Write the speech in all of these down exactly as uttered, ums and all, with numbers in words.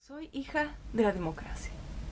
Soy hija de la democracia.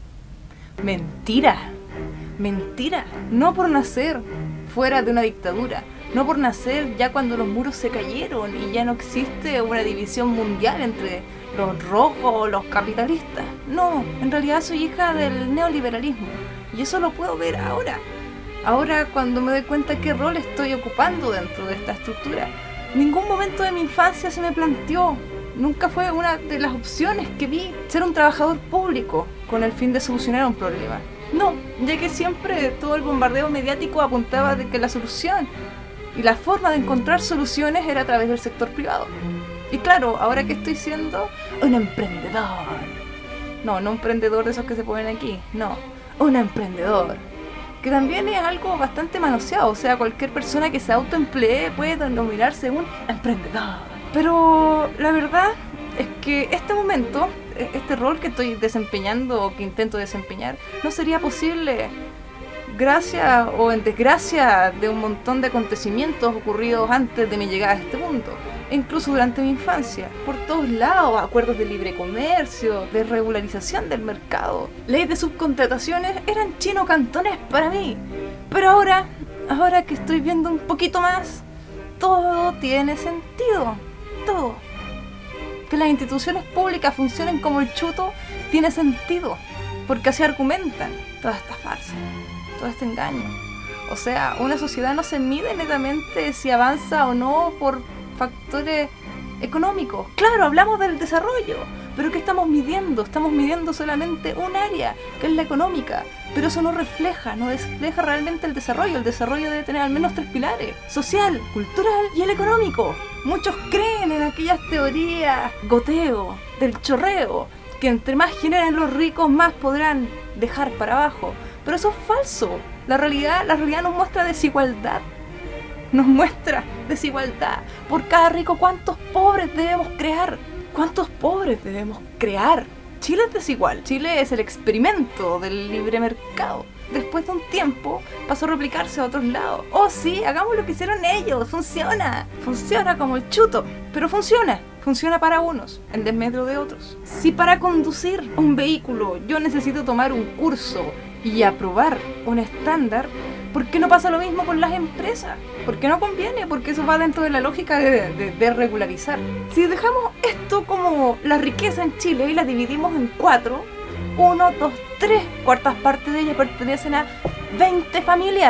Mentira, mentira. No por nacer fuera de una dictadura, no por nacer ya cuando los muros se cayeron y ya no existe una división mundial entre los rojos o los capitalistas. No, en realidad soy hija del neoliberalismo y eso lo puedo ver ahora. Ahora cuando me doy cuenta qué rol estoy ocupando dentro de esta estructura. Ningún momento de mi infancia se me planteó, nunca fue una de las opciones que vi, ser un trabajador público con el fin de solucionar un problema. No, ya que siempre todo el bombardeo mediático apuntaba de que la solución y la forma de encontrar soluciones era a través del sector privado. Y claro, ahora que estoy siendo un emprendedor. No, no un emprendedor de esos que se ponen aquí, no, un emprendedor. Que también es algo bastante manoseado, o sea, cualquier persona que se autoemplee puede denominarse un emprendedor. Pero la verdad es que este momento, este rol que estoy desempeñando o que intento desempeñar, no sería posible gracias o en desgracia de un montón de acontecimientos ocurridos antes de mi llegada a este mundo. E incluso durante mi infancia, por todos lados, acuerdos de libre comercio, de regularización del mercado, leyes de subcontrataciones, eran chino cantones para mí. Pero ahora, ahora que estoy viendo un poquito más, todo tiene sentido, todo. Que las instituciones públicas funcionen como el chuto tiene sentido, porque así argumentan toda esta farsa, todo este engaño. O sea, una sociedad no se mide netamente si avanza o no por factores económicos. Claro, hablamos del desarrollo, pero ¿qué estamos midiendo? Estamos midiendo solamente un área, que es la económica, pero eso no refleja, no refleja realmente el desarrollo. El desarrollo debe tener al menos tres pilares: social, cultural y el económico. Muchos creen en aquellas teorías goteo, del chorreo, que entre más generan los ricos, más podrán dejar para abajo. Pero eso es falso. La realidad, la realidad nos muestra desigualdad. Nos muestra desigualdad. Por cada rico, ¿cuántos pobres debemos crear? ¿Cuántos pobres debemos crear? Chile es desigual. Chile es el experimento del libre mercado. Después de un tiempo pasó a replicarse a otros lados. Oh sí, hagamos lo que hicieron ellos. Funciona. Funciona como el chuto. Pero funciona. Funciona para unos, en desmedro de otros. Si para conducir un vehículo yo necesito tomar un curso y aprobar un estándar, ¿por qué no pasa lo mismo con las empresas? ¿Por qué no conviene? Porque eso va dentro de la lógica de, de, de regularizar. Si dejamos esto como la riqueza en Chile y la dividimos en cuatro, uno, dos, tres cuartas partes de ella pertenecen a veinte familias.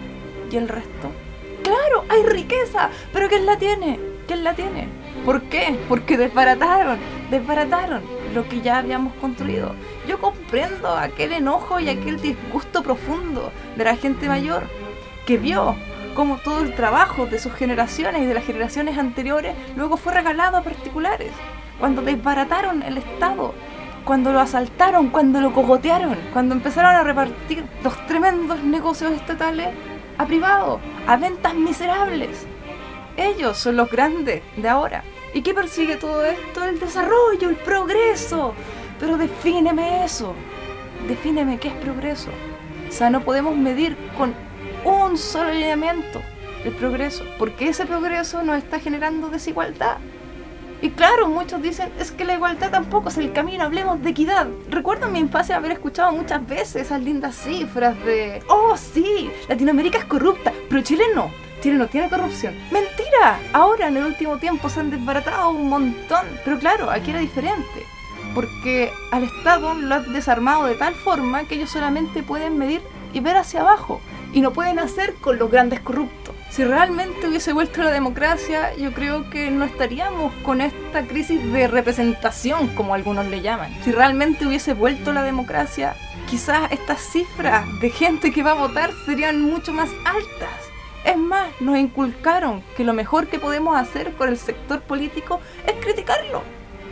¿Y el resto? Claro, hay riqueza, pero ¿quién la tiene? ¿Quién la tiene? ¿Por qué? Porque desbarataron, desbarataron lo que ya habíamos construido. Yo comprendo aquel enojo y aquel disgusto profundo de la gente mayor que vio cómo todo el trabajo de sus generaciones y de las generaciones anteriores luego fue regalado a particulares, cuando desbarataron el Estado, cuando lo asaltaron, cuando lo cogotearon, cuando empezaron a repartir los tremendos negocios estatales a privados, a ventas miserables. Ellos son los grandes de ahora. ¿Y qué persigue todo esto? El desarrollo, el progreso. Pero defíneme eso. Defíneme qué es progreso. O sea, no podemos medir con un solo lineamiento el progreso, porque ese progreso nos está generando desigualdad. Y claro, muchos dicen, es que la igualdad tampoco es el camino, hablemos de equidad. Recuerdo en mi infancia haber escuchado muchas veces esas lindas cifras de, oh sí, Latinoamérica es corrupta, pero Chile no. Chile no tiene corrupción. ¡Mentira! Ahora en el último tiempo se han desbaratado un montón. Pero claro, aquí era diferente, porque al Estado lo han desarmado de tal forma que ellos solamente pueden medir y ver hacia abajo, y no pueden hacer con los grandes corruptos. Si realmente hubiese vuelto la democracia, yo creo que no estaríamos con esta crisis de representación, como algunos le llaman. Si realmente hubiese vuelto la democracia, quizás estas cifras de gente que va a votar serían mucho más altas. Es más, nos inculcaron que lo mejor que podemos hacer con el sector político es criticarlo,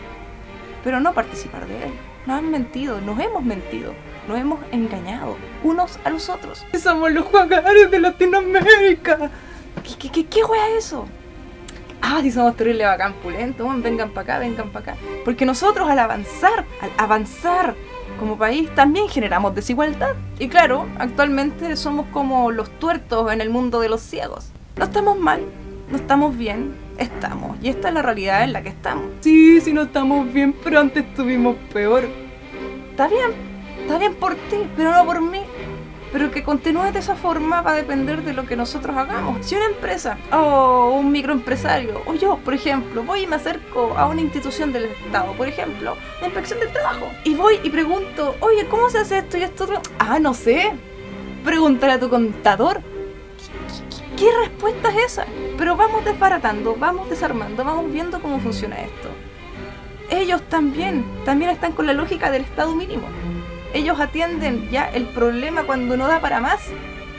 pero no participar de él. Nos han mentido, nos hemos mentido, nos hemos engañado unos a los otros. Somos los jugadores de Latinoamérica. ¿Qué, qué, qué, qué wea es eso? Ah, si somos terrible bacán, pulentos, vengan para acá, vengan para acá. Porque nosotros al avanzar, al avanzar como país también generamos desigualdad. Y claro, actualmente somos como los tuertos en el mundo de los ciegos. No estamos mal, no estamos bien, estamos. Y esta es la realidad en la que estamos. Sí, sí, no estamos bien, pero antes estuvimos peor. Está bien, está bien por ti, pero no por mí. Pero que continúe de esa forma va a depender de lo que nosotros hagamos. Si una empresa, o un microempresario, o yo, por ejemplo, voy y me acerco a una institución del Estado, por ejemplo, la Inspección del Trabajo, y voy y pregunto, oye, ¿cómo se hace esto y esto otro? Ah, no sé. Pregúntale a tu contador. ¿Qué, qué respuesta es esa? Pero vamos desbaratando, vamos desarmando, vamos viendo cómo funciona esto. Ellos también, también están con la lógica del estado mínimo. Ellos atienden ya el problema cuando no da para más.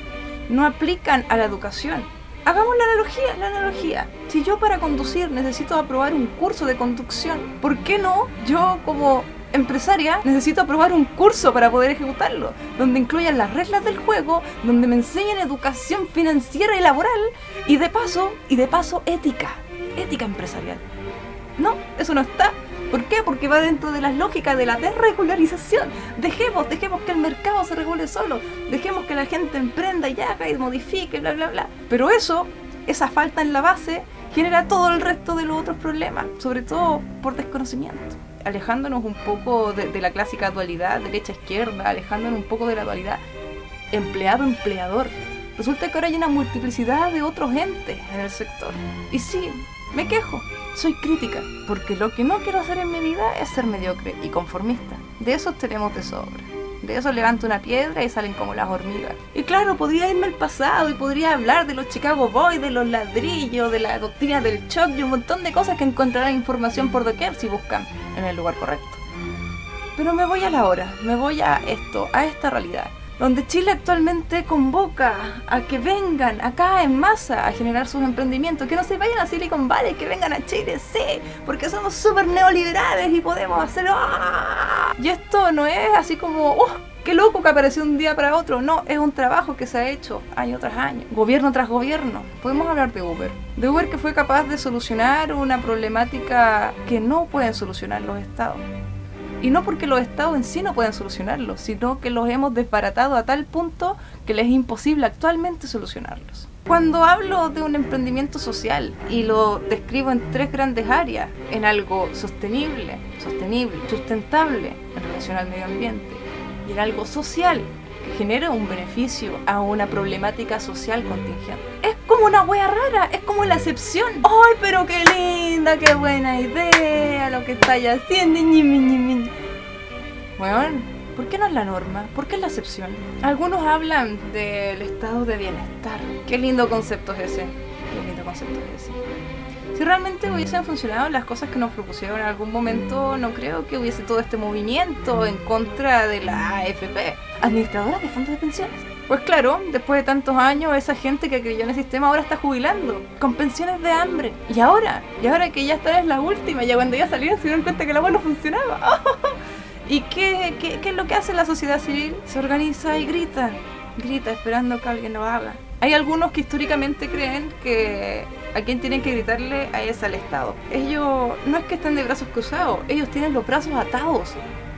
No aplican a la educación. Hagamos la analogía, la analogía. Si yo para conducir necesito aprobar un curso de conducción, ¿por qué no yo como empresaria necesito aprobar un curso para poder ejecutarlo? Donde incluyan las reglas del juego, donde me enseñen educación financiera y laboral y de paso, y de paso ética, ética empresarial. No, eso no está. ¿Por qué? Porque va dentro de las lógicas de la desregularización. Dejemos, dejemos que el mercado se regule solo. Dejemos que la gente emprenda y haga y modifique, bla, bla, bla. Pero eso, esa falta en la base, genera todo el resto de los otros problemas. Sobre todo por desconocimiento. Alejándonos un poco de, de la clásica dualidad derecha-izquierda, alejándonos un poco de la dualidad empleado-empleador. Resulta que ahora hay una multiplicidad de otros entes en el sector. Y sí, me quejo. Soy crítica, porque lo que no quiero hacer en mi vida es ser mediocre y conformista. De esos tenemos de sobra. De esos levanto una piedra y salen como las hormigas. Y claro, podría irme al pasado y podría hablar de los Chicago Boys, de los ladrillos, de la doctrina del shock y un montón de cosas que encontrarán información por doquier si buscan en el lugar correcto. Pero me voy a la hora, me voy a esto, a esta realidad. Donde Chile actualmente convoca a que vengan acá en masa a generar sus emprendimientos, que no se vayan a Silicon Valley, que vengan a Chile, sí, porque somos súper neoliberales y podemos hacerlo. ¡Ah! Y esto no es así como, ¡oh, qué loco que apareció un día para otro! No, es un trabajo que se ha hecho año tras año, gobierno tras gobierno. Podemos hablar de Uber, de Uber que fue capaz de solucionar una problemática que no pueden solucionar los estados. Y no porque los estados en sí no puedan solucionarlos, sino que los hemos desbaratado a tal punto que les es imposible actualmente solucionarlos. Cuando hablo de un emprendimiento social y lo describo en tres grandes áreas, en algo sostenible, sostenible, sustentable en relación al medio ambiente, y en algo social que genere un beneficio a una problemática social contingente. Es como una wea rara, es como la excepción. ¡Ay, pero qué linda, qué buena idea lo que estáis haciendo! Bueno, ¿por qué no es la norma? ¿Por qué es la excepción? Algunos hablan del estado de bienestar. Qué lindo concepto es ese. Qué lindo concepto es ese. Si realmente hubiesen funcionado las cosas que nos propusieron en algún momento, no creo que hubiese todo este movimiento en contra de la A F P, administradora de fondos de pensiones. Pues claro, después de tantos años, esa gente que creyó en el sistema ahora está jubilando, con pensiones de hambre. Y ahora, y ahora que ya esta es la última, ya cuando ya salieron se dieron cuenta que la agua no funcionaba. ¿Y qué, qué, qué es lo que hace la sociedad civil? Se organiza y grita, grita esperando que alguien lo haga. Hay algunos que históricamente creen que a quien tienen que gritarle a es al Estado. Ellos no es que estén de brazos cruzados, ellos tienen los brazos atados.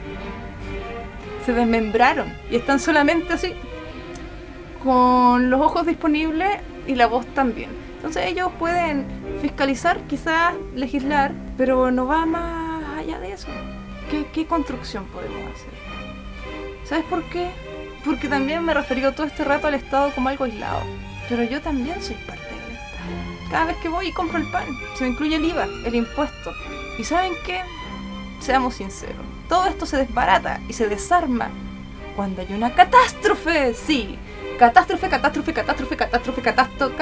Se desmembraron y están solamente así, con los ojos disponibles y la voz también. Entonces ellos pueden fiscalizar, quizás legislar, pero no va más allá de eso. ¿Qué, qué construcción podemos hacer? ¿Sabes por qué? Porque también me he referido todo este rato al Estado como algo aislado. Pero yo también soy parte del Estado. Cada vez que voy y compro el pan, se me incluye el I V A, el impuesto. ¿Y saben qué? Seamos sinceros. Todo esto se desbarata y se desarma cuando hay una catástrofe. Sí, catástrofe, catástrofe, catástrofe, catástrofe, catástrofe,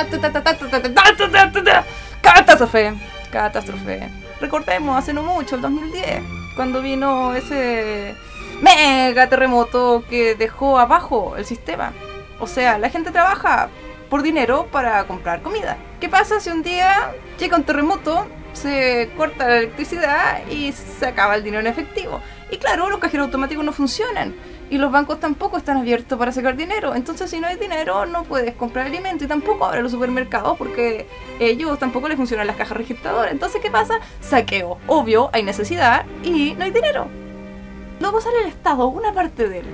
catástrofe, catástrofe. Recordemos, hace no mucho, el dos mil diez, cuando vino ese mega terremoto que dejó abajo el sistema. O sea, la gente trabaja por dinero para comprar comida. ¿Qué pasa si un día llega un terremoto, se corta la electricidad y se acaba el dinero en efectivo? Y claro, los cajeros automáticos no funcionan y los bancos tampoco están abiertos para sacar dinero. Entonces, si no hay dinero, no puedes comprar alimento y tampoco abren los supermercados porque ellos tampoco les funcionan las cajas registradoras. Entonces, ¿qué pasa? Saqueo. Obvio, hay necesidad y no hay dinero. Luego sale el Estado, una parte de él,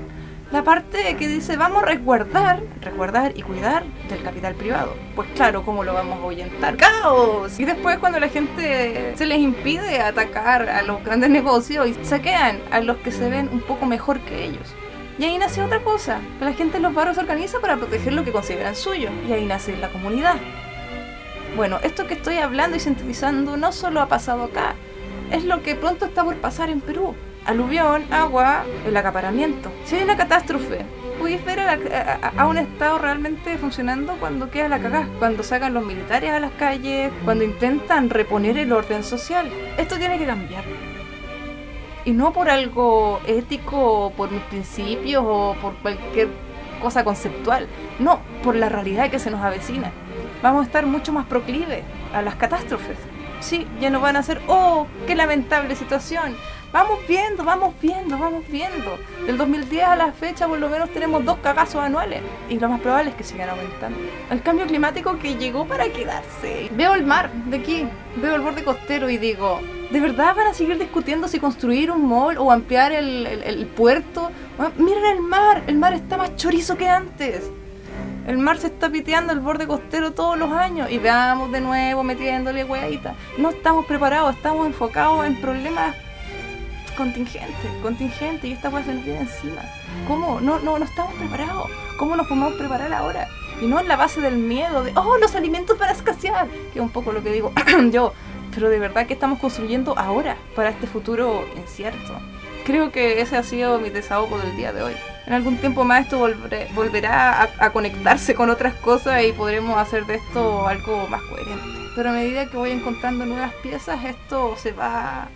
la parte que dice vamos a resguardar, resguardar y cuidar del capital privado. Pues claro, ¿cómo lo vamos a ahuyentar? ¡Caos! Y después cuando la gente se les impide atacar a los grandes negocios y saquean a los que se ven un poco mejor que ellos. Y ahí nace otra cosa, que la gente en los barrios se organiza para proteger lo que consideran suyo. Y ahí nace la comunidad. Bueno, esto que estoy hablando y sintetizando no solo ha pasado acá, es lo que pronto está por pasar en Perú. Aluvión, agua, el acaparamiento. Si hay una catástrofe, puedes ver a, la, a, a un estado realmente funcionando cuando queda la cagá, cuando sacan los militares a las calles, cuando intentan reponer el orden social. Esto tiene que cambiar. Y no por algo ético, o por mis principios, o por cualquier cosa conceptual. No, por la realidad que se nos avecina. Vamos a estar mucho más proclives a las catástrofes. Sí, ya no van a ser, oh, qué lamentable situación. Vamos viendo, vamos viendo, vamos viendo. Del dos mil diez a la fecha por lo menos tenemos dos cagazos anuales. Y lo más probable es que sigan aumentando. El cambio climático que llegó para quedarse. Veo el mar de aquí, veo el borde costero y digo, ¿de verdad van a seguir discutiendo si construir un mall o ampliar el, el, el puerto? Bueno, miren el mar, el mar está más chorizo que antes. El mar se está piteando el borde costero todos los años y veamos de nuevo metiéndole hueaditas. No estamos preparados, estamos enfocados en problemas contingentes, contingentes y esta hueá se nos viene encima. ¿Cómo? No, no, no estamos preparados. ¿Cómo nos podemos preparar ahora? Y no en la base del miedo de, oh, los alimentos van a escasear, que es un poco lo que digo yo. Pero de verdad que estamos construyendo ahora para este futuro incierto. Creo que ese ha sido mi desahogo del día de hoy. En algún tiempo más esto volveré, volverá a, a conectarse con otras cosas y podremos hacer de esto algo más coherente. Pero a medida que voy encontrando nuevas piezas, esto se va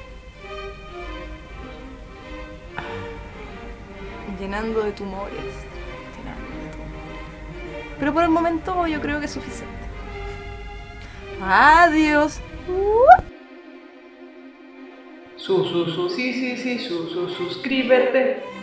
llenando de tumores. Llenando de tumores. Pero por el momento yo creo que es suficiente. Adiós. Su, su, su, sí, sí, sí, su, su, suscríbete.